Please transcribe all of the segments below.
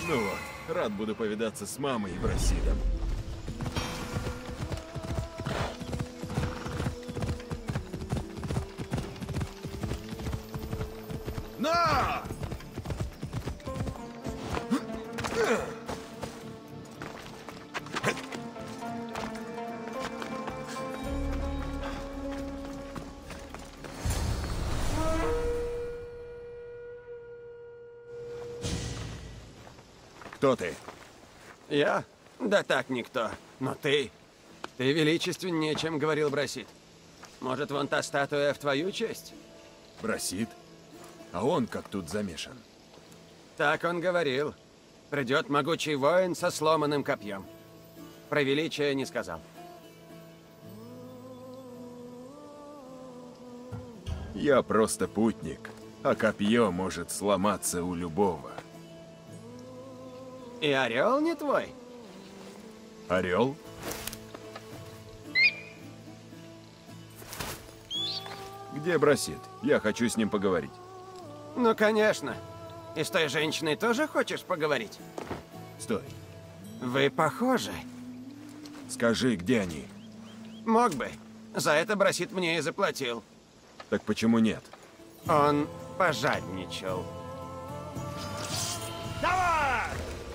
Ну вот, рад буду повидаться с мамой и Брасидом. На! Кто ты? Я? Да так никто. Но ты... Ты величественнее, чем говорил Брасид. Может, вон та статуя в твою честь? Брасид? А он как тут замешан? Так он говорил. Придет могучий воин со сломанным копьем. Про величие не сказал. Я просто путник, а копье может сломаться у любого. И орел не твой? Орел? Где Брасид? Я хочу с ним поговорить. Ну, конечно. И с той женщиной тоже хочешь поговорить? Стой. Вы похожи. Скажи, где они? Мог бы. За это Брасид мне и заплатил. Так почему нет? Он пожадничал. Давай!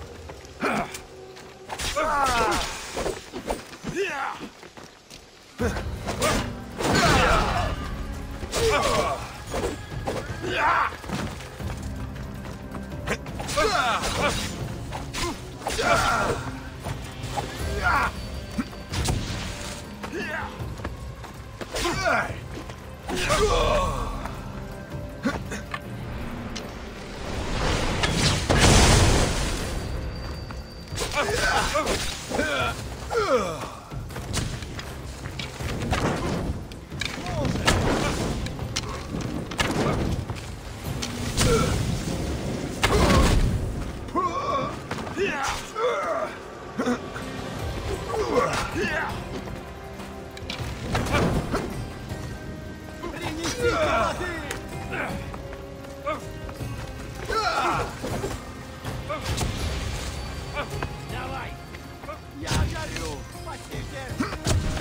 Давай! Я горю! Спасите!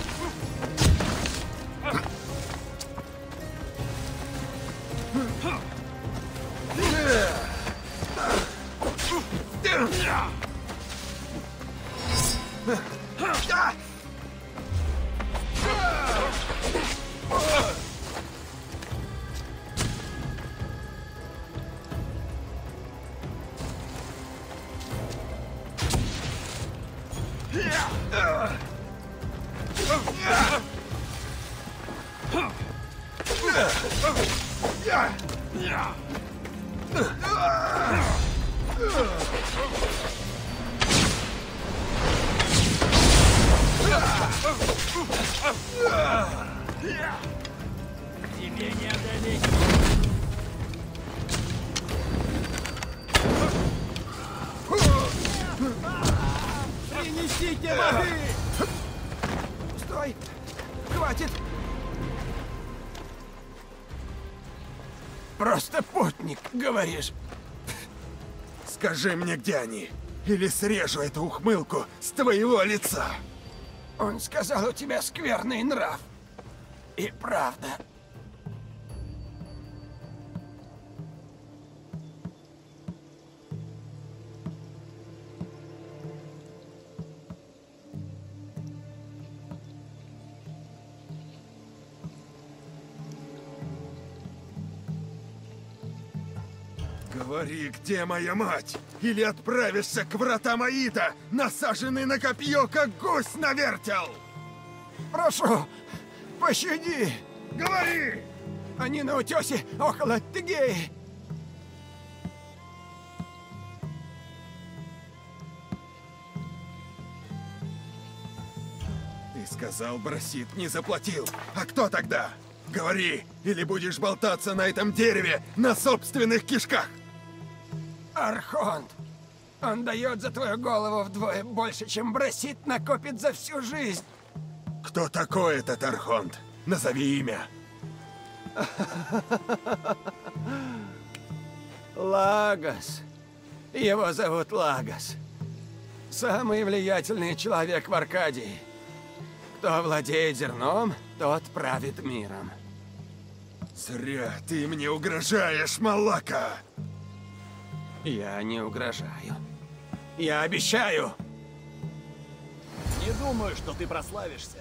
Тебе не одолеть! Принесите воды! Стой! Хватит! Просто путник, говоришь. Скажи мне, где они, или срежу эту ухмылку с твоего лица. Он сказал, у тебя скверный нрав. И правда. Говори, где моя мать? Или отправишься к вратам Аида, насаженный на копье, как гусь на вертел! Прошу, пощади! Говори! Они на утесе около Тегеи. Ты сказал, Брасид не заплатил. А кто тогда? Говори, или будешь болтаться на этом дереве на собственных кишках! Архонт. Он дает за твою голову вдвое больше, чем Брасид накопит за всю жизнь. Кто такой этот Архонт? Назови имя. Лагос. Его зовут Лагос. Самый влиятельный человек в Аркадии. Кто владеет зерном, тот правит миром. Зря ты мне угрожаешь, Малака! Я не угрожаю. Я обещаю! Не думаю, что ты прославишься.